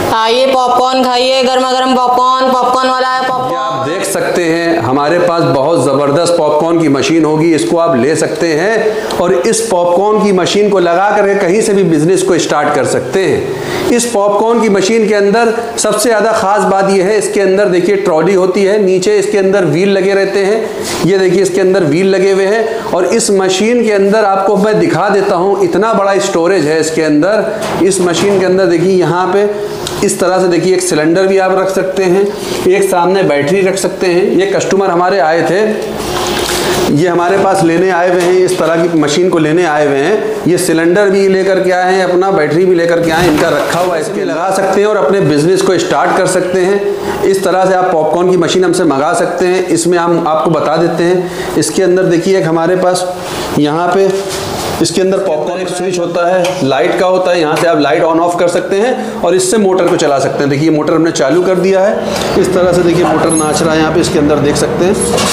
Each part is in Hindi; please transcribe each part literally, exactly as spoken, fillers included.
आइए पॉपकॉर्न खाइए, गर्मा गर्म पॉपकॉर्न। पॉपकॉर्न वाला है पॉपकॉर्न। आप देख सकते हैं हमारे पास बहुत ज़बरदस्त पॉपकॉर्न की मशीन होगी, इसको आप ले सकते हैं और इस पॉपकॉर्न की मशीन को लगा करके कहीं से भी बिजनेस को स्टार्ट कर सकते हैं। इस पॉपकॉर्न की मशीन के अंदर सबसे ज़्यादा खास बात यह है, इसके अंदर देखिए ट्रॉली होती है, नीचे इसके अंदर व्हील लगे रहते हैं। ये देखिए इसके अंदर व्हील लगे हुए हैं और इस मशीन के अंदर आपको मैं दिखा देता हूँ, इतना बड़ा स्टोरेज है इसके अंदर। इस मशीन के अंदर देखिए यहाँ पे इस तरह से देखिए एक सिलेंडर भी आप रख सकते हैं, एक सामने बैटरी रख सकते हैं। ये कस्टमर हमारे आए थे, ये हमारे पास लेने आए हुए हैं, इस तरह की मशीन को लेने आए हुए हैं। ये सिलेंडर भी लेकर के आए हैं, अपना बैटरी भी लेकर के आए हैं, इनका रखा हुआ है, इसके लगा सकते हैं और अपने बिजनेस को स्टार्ट कर सकते हैं। इस तरह से आप पॉपकॉर्न की मशीन हमसे मंगा सकते हैं। इसमें हम आपको बता देते हैं, इसके अंदर देखिए एक हमारे पास यहाँ पे इसके अंदर पॉपकॉर्न एक स्विच होता है, लाइट का होता है, यहाँ से आप लाइट ऑन ऑफ कर सकते हैं और इससे मोटर को चला सकते हैं। देखिए मोटर हमने चालू कर दिया है, इस तरह से देखिए मोटर नाच रहा है, यहाँ पे इसके अंदर देख सकते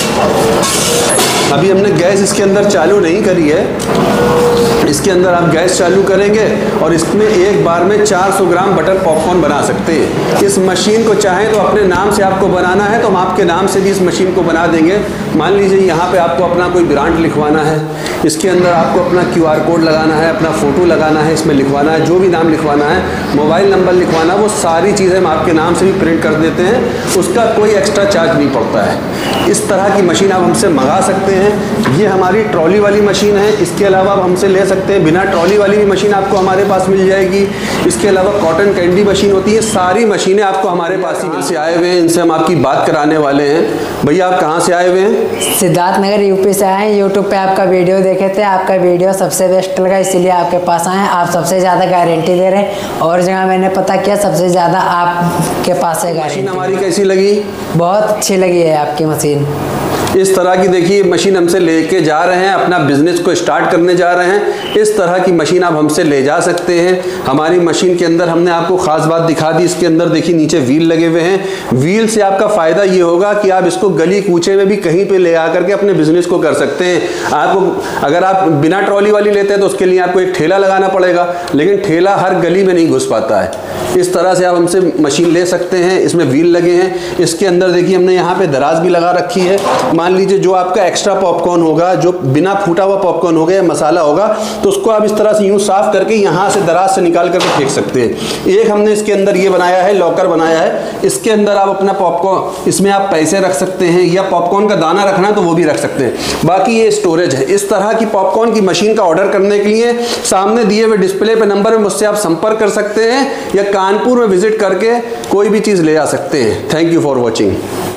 हैं। अभी हमने गैस इसके अंदर चालू नहीं करी है, इसके अंदर आप गैस चालू करेंगे और इसमें एक बार में चार सौ ग्राम बटर पॉपकॉर्न बना सकते हैं। इस मशीन को चाहें तो अपने नाम से आपको बनाना है तो हम आपके नाम से भी इस मशीन को बना देंगे। मान लीजिए यहाँ पे आपको अपना कोई ब्रांड लिखवाना है, इसके अंदर आपको अपना क्यू आर कोड लगाना है, अपना फ़ोटो लगाना है, इसमें लिखवाना है, जो भी नाम लिखवाना है, मोबाइल नंबर लिखवाना, वो सारी चीज़ें हम आपके नाम से भी प्रिंट कर देते हैं, उसका कोई एक्स्ट्रा चार्ज नहीं पड़ता है। इस तरह की मशीन आप हमसे मंगा सकते हैं। ये हमारी ट्रॉली वाली मशीन है, इसके अलावा आप हमसे ले सकते हैं बिना ट्रॉली वाली भी मशीन आपको हमारे पास मिल जाएगी। इसके अलावा कॉटन कैंडी मशीन होती है, सारी मशीनें आपको हमारे पास ही से आए हुए हैं, इनसे हम आपकी बात कराने वाले हैं। भैया आप कहाँ से आए हुए हैं? सिद्धार्थ नगर यूपी से आए हैं। यूट्यूब पे आपका वीडियो देखे थे, आपका वीडियो सबसे बेस्ट लगा, इसीलिए आपके पास आए हैं। आप सबसे ज़्यादा गारंटी दे रहे हैं और जगह मैंने पता किया सबसे ज़्यादा आपके पास है गारंटी। मशीन हमारी कैसी लगी? बहुत अच्छी लगी है आपकी मशीन। इस तरह की देखिए मशीन हमसे लेके जा रहे हैं, अपना बिजनेस को स्टार्ट करने जा रहे हैं, इस तरह की मशीन आप हमसे ले जा सकते हैं। हमारी मशीन के अंदर हमने आपको खास बात दिखा दी, इसके अंदर देखिए नीचे व्हील लगे हुए हैं। व्हील से आपका फायदा ये होगा कि आप इसको गली कूचे में भी कहीं पे ले आकर के अपने बिजनेस को कर सकते हैं। आपको अगर आप बिना ट्रॉली वाली लेते हैं तो उसके लिए आपको एक ठेला लगाना पड़ेगा, लेकिन ठेला हर गली में नहीं घुस पाता है। इस तरह से आप हमसे मशीन ले सकते हैं। इसमें व्हील लगे हैं, इसके अंदर देखिए हमने यहाँ पे दराज भी लगा रखी है। मान लीजिए जो आपका एक्स्ट्रा पॉपकॉर्न होगा, जो बिना फूटा हुआ पॉपकॉर्न होगा या मसाला होगा, तो उसको आप इस तरह से यूं साफ करके यहाँ से दराज से निकाल करके फेंक सकते हैं। एक हमने इसके अंदर ये बनाया है, लॉकर बनाया है, इसके अंदर आप अपना पॉपकॉर्न, इसमें आप पैसे रख सकते हैं या पॉपकॉर्न का दाना रखना है तो वो भी रख सकते हैं। बाकी ये स्टोरेज है। इस तरह की पॉपकॉर्न की मशीन का ऑर्डर करने के लिए सामने दिए हुए डिस्प्ले पे नंबर में मुझसे आप संपर्क कर सकते हैं या कानपुर में विजिट करके कोई भी चीज़ ले आ सकते हैं। Thank you for watching.